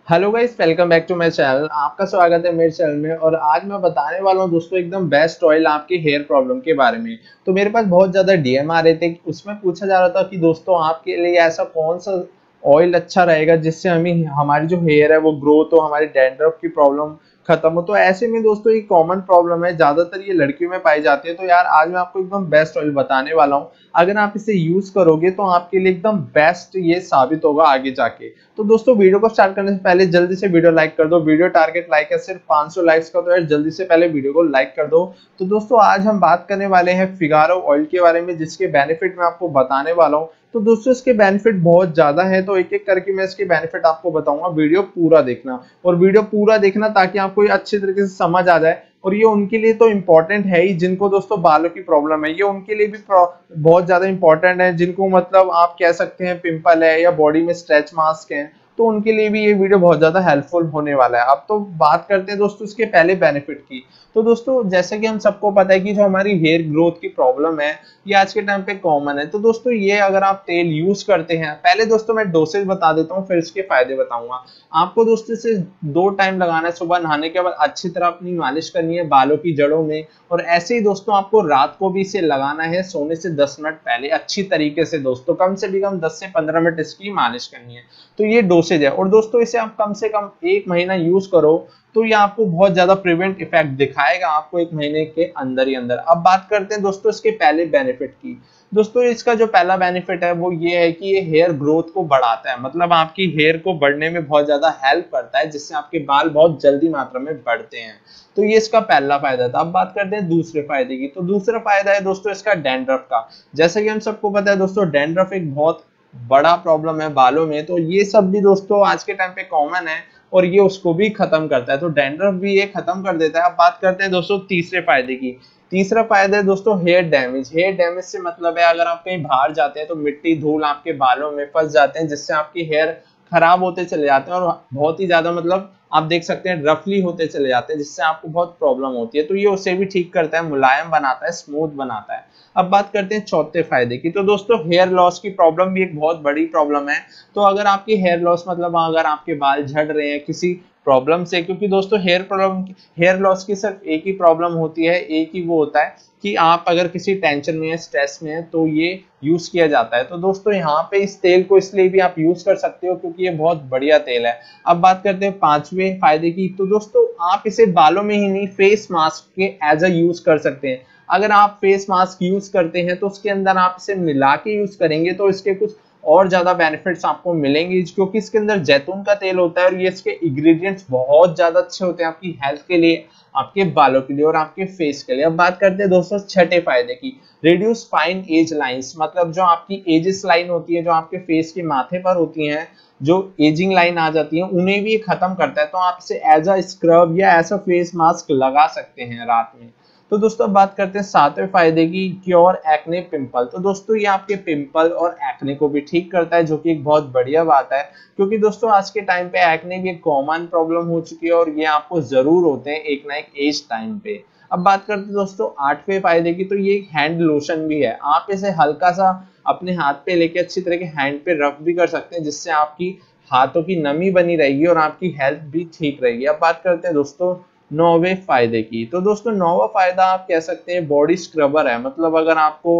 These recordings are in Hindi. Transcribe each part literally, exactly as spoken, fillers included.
Hello guys, welcome back to my channel. आपका स्वागत है मेरे चैनल में। और आज मैं बताने वाला हूं दोस्तों एकदम बेस्ट ऑयल आपके हेयर प्रॉब्लम के बारे में। तो मेरे पास बहुत ज़्यादा डीएम आ रहे थे, उसमें पूछा जा रहा था कि दोस्तों आपके लिए ऐसा कौन सा ऑयल अच्छा रहेगा जिससे हमें हमारी जो हेयर है वो ग्रोथ हो, हमारी डैंड्रफ की प्रॉब्लम खत्म हो। तो ऐसे में दोस्तों ये कॉमन प्रॉब्लम है, ज़्यादातर ये लड़कियों में पाई जाती है। तो यार आज मैं आपको एकदम बेस्ट ऑयल बताने वाला हूँ। अगर आप इसे यूज़ करोगे तो आपके लिए एकदम बेस्ट ये साबित होगा आगे जाके। तो दोस्तों वीडियो को स्टार्ट करने से पहले जल्दी से वीडियो लाइक कर दो। वीडियो टारगेट लाइक है सिर्फ पाँच सौ लाइक्स का, तो यार जल्दी से पहले वीडियो को लाइक कर दो। तो दोस्तों आज हम बात करने वाले हैं फिगारो ऑयल के बारे में, जिसके बेनिफिट मैं आपको बताने वाला हूँ। तो दोस्तों इसके बेनिफिट बहुत ज्यादा है, तो एक एक करके मैं इसके बेनिफिट आपको बताऊंगा। वीडियो पूरा देखना और वीडियो पूरा देखना ताकि आपको ये अच्छी तरीके से समझ आ जाए। और ये उनके लिए तो इम्पोर्टेंट है ही जिनको दोस्तों बालों की प्रॉब्लम है, ये उनके लिए भी बहुत ज्यादा इंपॉर्टेंट है जिनको मतलब आप कह सकते हैं पिंपल है या बॉडी में स्ट्रेच मार्क्स हैं, तो उनके लिए भी ये वीडियो बहुत ज्यादा हेल्पफुल होने वाला है। अब तो बात करते हैं दोस्तों इसके पहले बेनिफिट की। तो दोस्तों जैसे कि हम सबको पता है कि जो हमारी हेयर ग्रोथ की प्रॉब्लम है ये आज के टाइम पे कॉमन है। तो दोस्तों ये अगर आप तेल यूज करते हैं, पहले दोस्तों मैं डोसेज बता देता हूँ फिर इसके फायदे बताऊंगा। आपको दोस्तों इसे दो टाइम लगाना है, सुबह नहाने के बाद अच्छी तरह अपनी मालिश करनी है बालों की जड़ों में। और ऐसे ही दोस्तों आपको रात को भी इसे लगाना है सोने से दस मिनट पहले अच्छी तरीके से। दोस्तों कम से भी कम दस से पंद्रह मिनट इसकी मालिश करनी है। तो ये डोसेज है। और दोस्तों इसे आप कम से कम एक महीना यूज करो तो ये आपको बहुत ज्यादा प्रिवेंट इफेक्ट दिखाएगा आपको एक महीने के अंदर ही अंदर। अब बात करते हैं दोस्तों इसके पहले बेनिफिट की। दोस्तों इसका जो पहला बेनिफिट है वो ये है कि ये हेयर ग्रोथ को बढ़ाता है, मतलब आपकी हेयर को बढ़ने में बहुत ज्यादा हेल्प करता है, जिससे आपके बाल बहुत जल्दी मात्रा में बढ़ते हैं। तो ये इसका पहला फायदा था। अब बात करते हैं दूसरे फायदे की। तो दूसरा फायदा है दोस्तों इसका डैंड्रफ का। जैसा कि हम सबको पता है दोस्तों डैंड्रफ एक बहुत बड़ा प्रॉब्लम है बालों में, तो ये सब भी दोस्तों आज के टाइम पे कॉमन है और ये उसको भी खत्म करता है। तो डैंड्रफ भी ये खत्म कर देता है। अब बात करते हैं दोस्तों तीसरे फायदे की। तीसरा फायदा है दोस्तों हेयर डैमेज। हेयर डैमेज से मतलब है अगर आप कहीं बाहर जाते हैं तो मिट्टी धूल आपके बालों में फंस जाते हैं, जिससे आपकी हेयर खराब होते चले जाते हैं और बहुत ही ज्यादा मतलब आप देख सकते हैं रफली होते चले जाते हैं, जिससे आपको बहुत प्रॉब्लम होती है। तो ये उसे भी ठीक करता है, मुलायम बनाता है, स्मूथ बनाता है। अब बात करते हैं चौथे फायदे की। तो दोस्तों हेयर लॉस की प्रॉब्लम भी एक बहुत बड़ी प्रॉब्लम है। तो अगर आपकी हेयर लॉस मतलब अगर आपके बाल झड़ रहे हैं किसी प्रॉब्लम से, क्योंकि दोस्तों हेयर प्रॉब्लम हेयर लॉस की सिर्फ एक ही प्रॉब्लम होती है, एक ही वो होता है कि आप अगर किसी टेंशन में है, स्ट्रेस में है, तो ये यूज किया जाता है। तो दोस्तों यहाँ पे इस तेल को इसलिए भी आप यूज कर सकते हो क्योंकि ये बहुत बढ़िया तेल है। अब बात करते हैं पांचवें फायदे की। तो दोस्तों आप इसे बालों में ही नहीं फेस मास्क के एज अ यूज कर सकते हैं। अगर आप फेस मास्क यूज करते हैं तो उसके अंदर आप इसे मिला के यूज करेंगे तो इसके कुछ और ज्यादा बेनिफिट्स आपको मिलेंगे, क्योंकि इसके अंदर जैतून का तेल होता है और ये इसके इंग्रेडिएंट्स बहुत ज्यादा अच्छे होते हैं आपकी हेल्थ के लिए, आपके बालों के लिए और आपके फेस के लिए। अब बात करते हैं दोस्तों छठे फायदे की। रिड्यूस फाइन एज लाइंस, मतलब जो आपकी एजेस लाइन होती है जो आपके फेस के माथे पर होती हैं, जो एजिंग लाइन आ जाती है, उन्हें भी ये खत्म करता है। तो आप इसे एज अ स्क्रब या एज अ फेस मास्क लगा सकते हैं रात में। तो दोस्तों बात करते हैं सातवें फायदे की, क्योर एक्ने पिंपल। तो दोस्तों ये आपके पिंपल और एक्ने को भी ठीक करता है, जो कि एक बहुत बढ़िया बात है, क्योंकि दोस्तों आज के टाइम पे एक्ने भी एक कॉमन प्रॉब्लम हो चुकी है और ये आपको जरूर होते हैं एक ना एक एज टाइम पे। अब बात करते हैं दोस्तों आठवें फायदे की। तो ये एक हैंड लोशन भी है। आप इसे हल्का सा अपने हाथ पे लेके अच्छी तरह के हैंड पे रफ भी कर सकते हैं, जिससे आपकी हाथों की नमी बनी रहेगी और आपकी हेल्थ भी ठीक रहेगी। अब बात करते हैं दोस्तों नौवे फायदे की। तो दोस्तों नौवा फायदा आप कह सकते हैं बॉडी स्क्रबर है। मतलब अगर आपको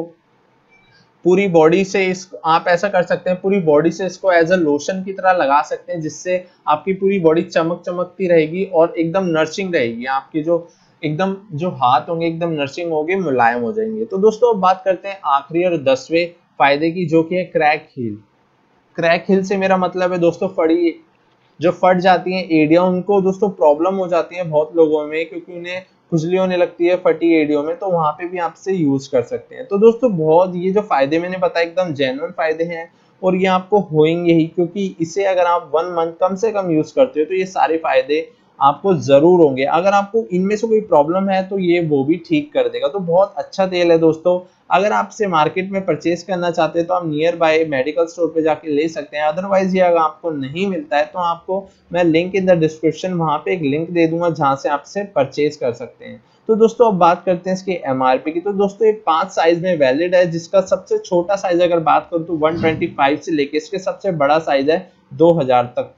पूरी बॉडी से इस आप ऐसा कर सकते हैं, पूरी बॉडी से इसको एज अ लोशन की तरह लगा सकते हैं, जिससे आपकी पूरी बॉडी चमक चमकती रहेगी और एकदम नर्सिंग रहेगी। आपकी जो एकदम जो हाथ होंगे एकदम नर्सिंग होंगे, मुलायम हो जाएंगे। तो दोस्तों अब बात करते हैं आखिरी और दसवें फायदे की, जो कि है क्रैक हील। क्रैक हिल से मेरा मतलब है दोस्तों फड़ी जो फट जाती हैं एडिया, उनको दोस्तों प्रॉब्लम हो जाती है बहुत लोगों में, क्योंकि उन्हें खुजली होने लगती है फटी एडियो में, तो वहां पे भी आप इसे यूज कर सकते हैं। तो दोस्तों बहुत ये जो फायदे मैंने बताया एकदम जेन्युइन फायदे हैं और ये आपको होंगे ही, क्योंकि इसे अगर आप वन मंथ कम से कम यूज करते हो तो ये सारे फायदे आपको जरूर होंगे। अगर आपको इनमें से कोई प्रॉब्लम है तो ये वो भी ठीक कर देगा। तो बहुत अच्छा तेल है दोस्तों। अगर आप इसे मार्केट में परचेज करना चाहते हैं तो आप नियर बाय मेडिकल स्टोर पे जाके ले सकते हैं। अदरवाइज ये अगर आपको नहीं मिलता है तो आपको मैं लिंक इन द डिस्क्रिप्शन वहां पे एक लिंक दे दूंगा जहां से आप इसे परचेज कर सकते हैं। तो दोस्तों अब बात करते हैं इसके एमआरपी की। तो दोस्तों ये पांच साइज में वैलिड है, जिसका सबसे छोटा साइज अगर बात करूं तो एक सौ पच्चीस से लेके इसके सबसे बड़ा साइज है दो हज़ार तक का।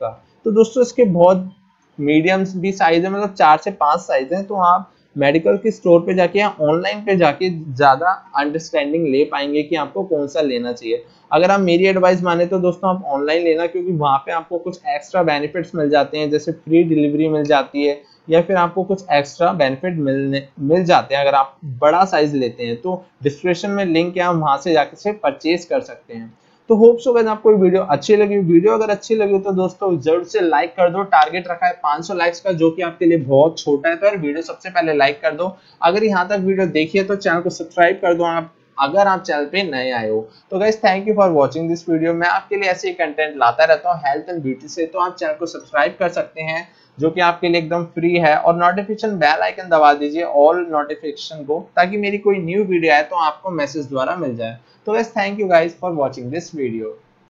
तो दोस्तों इसके बहुत मीडियम्स भी साइज है, मतलब चार से पांच साइज है। तो आप मेडिकल के स्टोर पे जाके या ऑनलाइन पे जाके ज्यादा अंडरस्टैंडिंग ले पाएंगे कि आपको कौन सा लेना चाहिए। अगर आप मेरी एडवाइस माने तो दोस्तों आप ऑनलाइन लेना, क्योंकि वहां पे आपको कुछ एक्स्ट्रा बेनिफिट्स मिल जाते हैं, जैसे फ्री डिलीवरी मिल जाती है या फिर आपको कुछ एक्स्ट्रा बेनिफिट मिलने मिल जाते हैं अगर आप बड़ा साइज लेते हैं। तो डिस्क्रिप्शन में लिंक है, आप वहां से जाके से परचेज कर सकते हैं। तो होप सो गाइस आपको वीडियो अच्छी लगी। वीडियो अगर अच्छी लगी तो दोस्तों जरूर से लाइक कर दो। टारगेट रखा है पाँच सौ लाइक्स का, जो कि आपके लिए बहुत छोटा है, तो यार वीडियो सबसे पहले लाइक कर दो। अगर यहाँ तक वीडियो देखिए तो चैनल को सब्सक्राइब कर दो आप, अगर आप चैनल पे नए आए हो। तो guys thank you for watching this video. मैं आपके लिए ऐसे ही कंटेंट लाता रहता हूँ हेल्थ एंड ब्यूटी से, तो आप चैनल को सब्सक्राइब कर सकते हैं, जो कि आपके लिए एकदम फ्री है। और नोटिफिकेशन बेल आइकन दबा दीजिए ऑल नोटिफिकेशन को, ताकि मेरी कोई न्यू वीडियो आए तो आपको मैसेज द्वारा मिल जाए। तो guys thank you guys for watching this video.